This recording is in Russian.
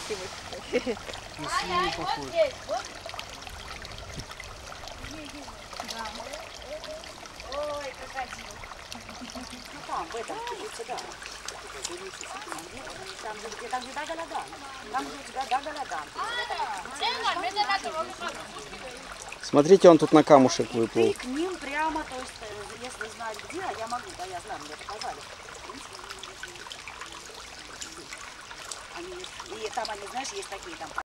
красивый. На свинью похож. Ой, крокодил. Ну там, в этом, сюда. Там же Дагалаган. Там же Дагалаган. Смотрите, он тут на камушек выплыл. Ты к ним прямо, то есть, если знать где, я могу, да, я знаю, мне показали. И там они, знаешь, есть такие там.